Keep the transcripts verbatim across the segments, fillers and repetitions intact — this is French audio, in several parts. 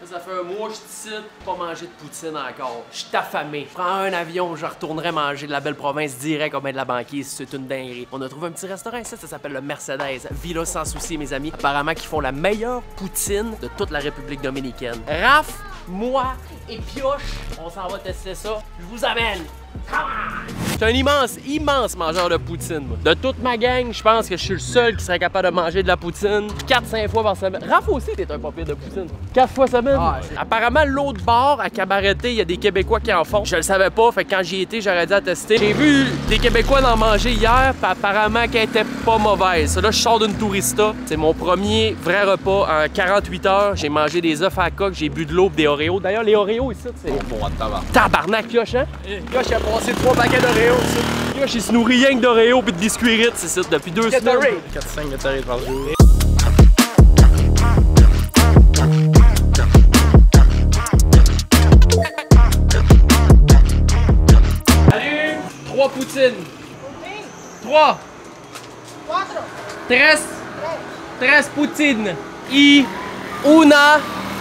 Ça fait un mois que je décide de pas manger de poutine encore. Je suis affamé. Je prends un avion, je retournerai manger de la belle province direct au bain de la banquise. C'est une dinguerie. On a trouvé un petit restaurant ici, ça s'appelle le Mercedes. Villa sans souci, mes amis. Apparemment, qu'ils font la meilleure poutine de toute la République dominicaine. Raph, moi et Pioche, on s'en va tester ça. Je vous amène. Je suis un immense, immense mangeur de poutine. Moi. De toute ma gang, je pense que je suis le seul qui serait capable de manger de la poutine quatre cinq fois par semaine. Raph aussi, t'es un papier de poutine. quatre fois semaine. Ah, apparemment, l'autre bar à Cabareté, il y a des Québécois qui en font. Je le savais pas, fait que quand j'y étais, j'aurais dû à tester. J'ai vu des Québécois en manger hier, puis apparemment qu'elle était pas mauvaise. Là, je sors d'une tourista. C'est mon premier vrai repas en quarante-huit heures. J'ai mangé des œufs à la coque, j'ai bu de l'eau, des Oreos. D'ailleurs, les Oreos ici, c'est. Bon, bon, tabarnak. Tabarnak, Pioche, hein? Pioche, il a passé trois paquets d'Oreos, ça. Pioche, il se nourrit rien que d'Oreos puis de biscuits Ritz, c'est ça, depuis deux semaines. quatre cinq Gatorade par jour. Salut! Trois poutines. Trois. Cuatro. Tres. Tres poutines. Y una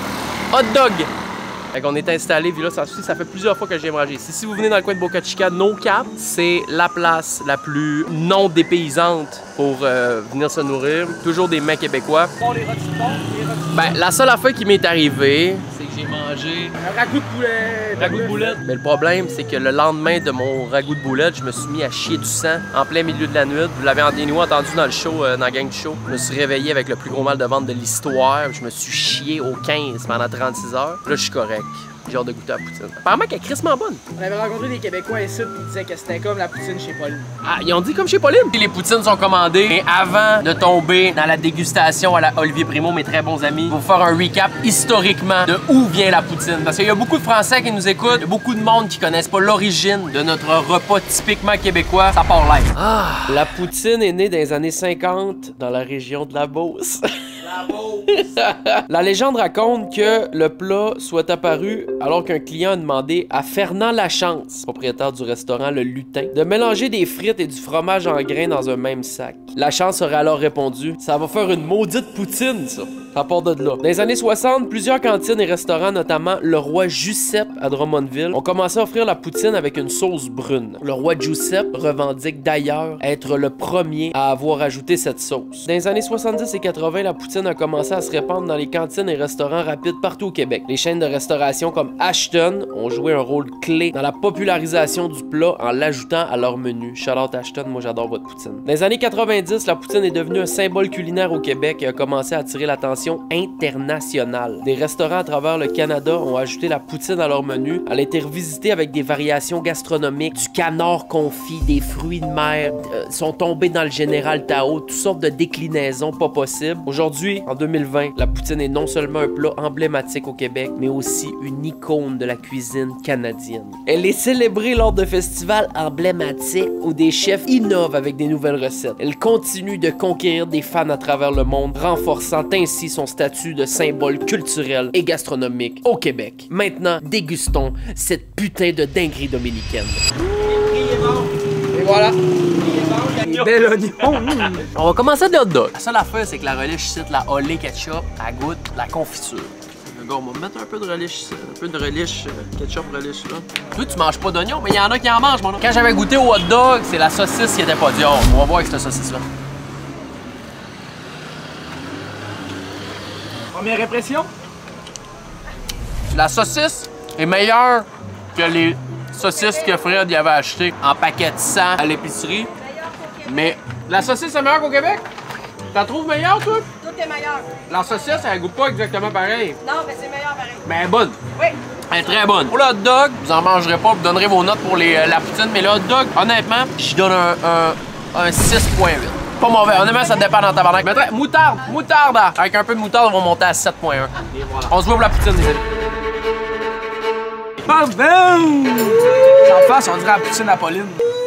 hot dog. Fait qu'on est installé, Villa sans souci, ça fait plusieurs fois que j'ai mangé ici. Si vous venez dans le coin de Boca Chica, No Cap, c'est la place la plus non dépaysante pour euh, venir se nourrir. Toujours des mets québécois. Bon, les rôtis de porc, les rôtis de Ben, la seule affaire qui m'est arrivée, c'est que j'ai mangé Un ragoût de poulet. ragoût de boulette. Mais le problème, c'est que le lendemain de mon ragoût de boulette, je me suis mis à chier du sang en plein milieu de la nuit. Vous l'avez entendu dans le show, euh, dans la gang du show. Je me suis réveillé avec le plus gros mal de ventre de l'histoire. Je me suis chié au quinze pendant trente-six heures. Là, je suis correct. J'ai hâte de goûter à la poutine. Apparemment qu'elle est crissement bonne. On avait rencontré des Québécois ici qui disaient que c'était comme la poutine chez Pauline. Ah, ils ont dit comme chez Pauline. Les poutines sont commandées. Mais avant de tomber dans la dégustation à la Olivier Primo, mes très bons amis, je vais vous faire un recap historiquement de où vient la poutine. Parce qu'il y a beaucoup de Français qui nous écoutent, il y a beaucoup de monde qui connaissent pas l'origine de notre repas typiquement québécois. Ça part live. Ah, la poutine est née dans les années cinquante dans la région de la Beauce. La Beauce. La légende raconte que le plat soit apparu alors qu'un client a demandé à Fernand Lachance, propriétaire du restaurant Le Lutin, de mélanger des frites et du fromage en grains dans un même sac. Lachance aurait alors répondu « Ça va faire une maudite poutine, ça! » Ça part de là. Dans les années soixante, plusieurs cantines et restaurants, notamment le Roi Giuseppe à Drummondville, ont commencé à offrir la poutine avec une sauce brune. Le Roi Giuseppe revendique d'ailleurs être le premier à avoir ajouté cette sauce. Dans les années soixante-dix et quatre-vingt, la poutine a commencé à se répandre dans les cantines et restaurants rapides partout au Québec. Les chaînes de restauration comme Ashton ont joué un rôle clé dans la popularisation du plat en l'ajoutant à leur menu. Shout out Ashton, moi j'adore votre poutine. Dans les années quatre-vingt-dix, la poutine est devenue un symbole culinaire au Québec et a commencé à attirer l'attention internationale. Des restaurants à travers le Canada ont ajouté la poutine à leur menu. Elle a été revisitée avec des variations gastronomiques, du canard confit, des fruits de mer, euh, sont tombés dans le Général Tao, toutes sortes de déclinaisons pas possibles. Aujourd'hui, en deux mille vingt, la poutine est non seulement un plat emblématique au Québec, mais aussi une icône de la cuisine canadienne. Elle est célébrée lors de festivals emblématiques où des chefs innovent avec des nouvelles recettes. Elle continue de conquérir des fans à travers le monde, renforçant ainsi son statut de symbole culturel et gastronomique au Québec. Maintenant, dégustons cette putain de dinguerie dominicaine. Et voilà. Bel oignon. On va commencer de hot dog. La seule affaire, c'est que la relish ici, la olé ketchup, elle goûte la confiture. Le gars, on va mettre un peu de relish ici, un peu de relish, euh, ketchup relish là. Toi, tu manges pas d'oignon, mais il y en a qui en mangent, mon homme. Quand j'avais goûté au hot dog, c'est la saucisse qui était pas dure. On va voir avec cette saucisse-là. Première impression? La saucisse est meilleure que les saucisses que Fred y avait achetées en paquet de cent à l'épicerie. Mais la saucisse est meilleure qu'au Québec? Tu la trouves meilleure, toi? Tout est meilleur. La saucisse, elle goûte pas exactement pareil. Non, mais c'est meilleur pareil. Mais elle est bonne. Oui. Elle est très bonne. Pour le hot dog, vous en mangerez pas, vous donnerez vos notes pour les, euh, la poutine. Mais le hot dog, honnêtement, je donne un, un, un six point huit. Pas mauvais. Honnêtement, ça dépend dans ta barnaque. Mais très, moutarde, moutarde. Avec un peu de moutarde, on va monter à sept point un. Et voilà. On se voit pour la poutine, les amis. Bam bam! En face, on dirait la poutine à Pauline.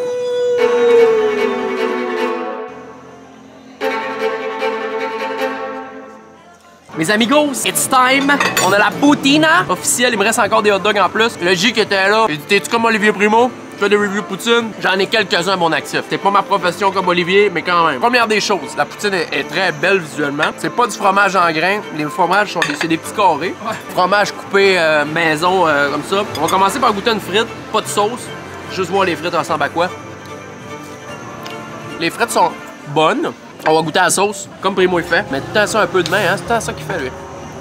Mes amigos, it's time! On a la poutine officielle, il me reste encore des hot dogs en plus. Le J qui était là, il dit, t'es-tu comme Olivier Primo? je fais des reviews poutine, j'en ai quelques-uns à mon actif. C'est pas ma profession comme Olivier, mais quand même. Première des choses, la poutine est, est très belle visuellement. C'est pas du fromage en grains, les fromages sont des, c'est des petits carrés. Ouais. Fromage coupé euh, maison euh, comme ça. On va commencer par goûter une frite, pas de sauce. Juste voir les frites ressemblent à quoi. Les frites sont bonnes. On va goûter à la sauce, comme Primo il fait. Mais tout ça un peu de main, hein? C'est ça qu'il fait lui.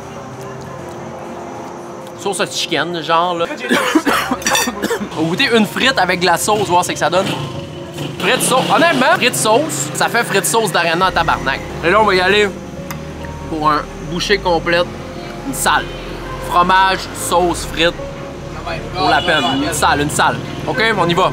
Sauce à chicken, genre là. On va goûter une frite avec de la sauce, voir ce que ça donne. Frites sauce. Honnêtement, frites sauce, ça fait frites sauce d'Arena en tabarnak. Et là, on va y aller pour un bouchée complète. Une salle. Fromage, sauce, frites. Pour la peine. Une salle, une salle. OK, on y va.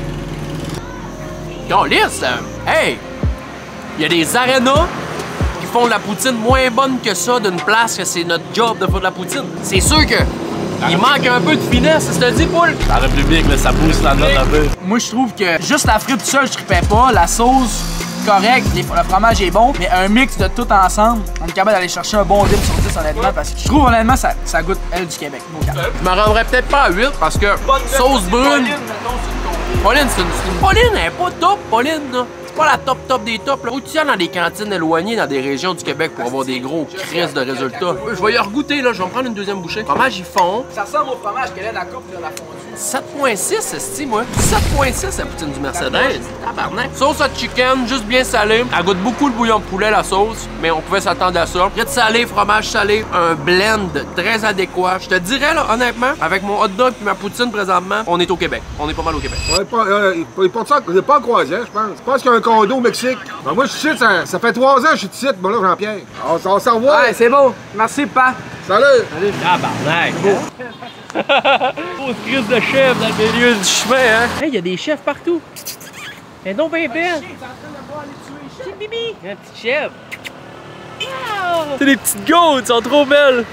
Yo, lisse! Hey! Il y a des arénas qui font de la poutine moins bonne que ça d'une place que c'est notre job de faire de la poutine. C'est sûr que il manque un peu de finesse, ça te dit, Poul? La République, là, ça pousse la note un peu. Moi, je trouve que juste la frite tout seul, je tripais pas. La sauce, correcte, le fromage est bon, mais un mix de tout ensemble, on est capable d'aller chercher un bon dip sur dix, honnêtement, parce que je trouve, honnêtement, ça, ça goûte elle du Québec. Je me rendrais peut-être pas à huit parce que sauce brune. Pauline, c'est une, une. Pauline, elle est pas top, Pauline, là. C'est pas la top top des tops, là. Faut que tu ailles dans des cantines éloignées dans des régions du Québec pour avoir des gros crises de résultats. Je vais y regoûter, là. Je vais me prendre une deuxième bouchée. Fromage, ils fond. Ça ressemble au fromage qu'elle est dans la coupe de la fondue. sept virgule six, esti, moi. sept virgule six, la poutine du Mercedes. Tabarnak. Sauce à chicken, juste bien salée. Elle goûte beaucoup le bouillon de poulet, la sauce, mais on pouvait s'attendre à ça. Frites salées, fromage salé, un blend très adéquat. Je te dirais, là, honnêtement, avec mon hot dog et ma poutine présentement, on est au Québec. On est pas mal au Québec. Ouais, pas, euh, il porte ça, il est pas en croisière, je pense. Je pense qu'il y a un condo au Mexique. Ben, moi, je suis ici, ça, ça fait trois ans que je suis ici. Bon, là, Jean-Pierre. On, on s'en revoit. Ouais, c'est beau. Merci, Pa. Salut. Salut. Tabarnak. Grosse crise de chef dans le milieu du chemin, hein? Hey, il y a des chefs partout. Mais non, ben belle. Petit bibi. Un petit chef. Wow. C'est des petites goats, elles sont trop belles.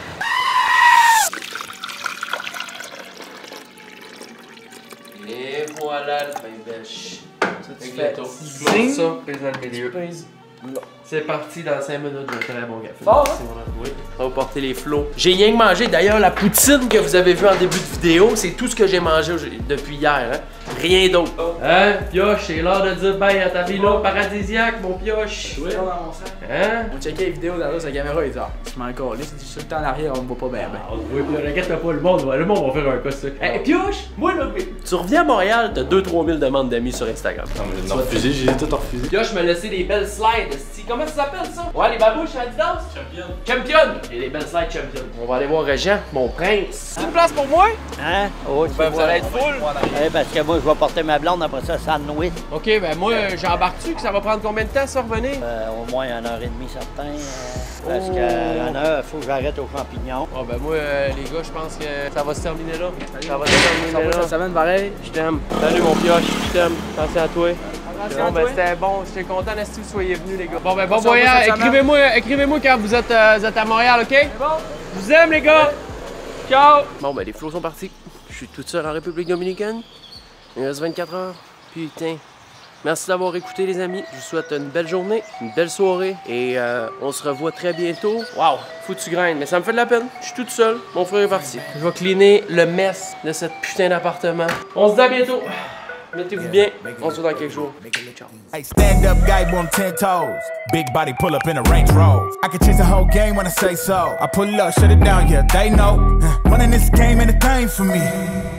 Et voilà le pain bêche. Avec le gâteau. Ça, pèse dans le milieu. C'est parti dans cinq minutes d'un très bon café. Fort, hein? Oui. On va porter les flots. J'ai rien que mangé. D'ailleurs, la poutine que vous avez vue en début de vidéo, c'est tout ce que j'ai mangé depuis hier. Hein? Rien d'autre. Hein? Pioche, c'est l'heure de dire bye à ta villa paradisiaque, mon pioche. Oui. Hein? On checkait les vidéos dans sa caméra et dit ah, je m'en encore là, c'est tout le temps en arrière, on me voit pas bien. Ah, oui, puis regarde pas le monde, le monde va faire un cas ça. Hey, pioche, moi là, tu reviens à Montréal, t'as deux trois mille demandes d'amis sur Instagram. Non, mais j'ai refusé, j'ai tout refusé. Pioche me laissé des belles slides. Comment ça s'appelle ça? Ouais, les babouches Adidas? Champion. Champion! Et les belles slides champion. On va aller voir Régent, mon prince. C'est une place pour moi? Hein? Oh, Ben, vous allez être full? Eh, parce que moi, je vais porter ma blonde après ça, sandwich. Ok, ben moi, j'embarque-tu que ça va prendre combien de temps ça revenir? Euh, au moins une heure et demie, certain. Euh, parce Oh. qu'à une heure, il faut que j'arrête aux champignons. Oh, ben moi, euh, les gars, je pense que ça va se terminer là. Ça va se terminer là. Cette semaine, pareil. Je t'aime. Salut mon pioche, je t'aime. Attention à toi. Attention Bon, à ben toi. c'était bon, j'étais content de ce que vous soyez venus, les gars. Bon, ben bon On se revoit voyage. cette semaine. Écrivez-moi écrivez-moi quand vous êtes, euh, vous êtes à Montréal, ok? C'est bon? Je vous aime, les gars! Ciao! Bon, ben les flots sont partis. Je suis toute seule en République Dominicaine. Il reste vingt-quatre heures. Putain. Merci d'avoir écouté, les amis. Je vous souhaite une belle journée, une belle soirée. Et euh, on se revoit très bientôt. Waouh! Faut que tu graines, mais ça me fait de la peine. Je suis toute seule. Mon frère est parti. Je vais cleaner le mess de cette putain d'appartement. On se dit à bientôt. Mettez-vous bien. On se voit dans quelques jours. Hey, stand up guy on ten toes. Big body pull up in a Range Rover. I can change the whole game when I say so. I pull up, shut it down, yeah, they know. Running this game ain't a thing for me.